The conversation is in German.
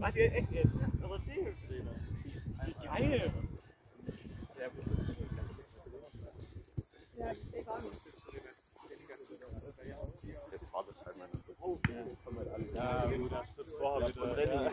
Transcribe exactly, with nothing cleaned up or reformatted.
Was, ihr echt jetzt? Aber die geil! Ja, ich sehe gar nicht. Jetzt wartet halt meine. Ja, gut, das wird vorher wieder.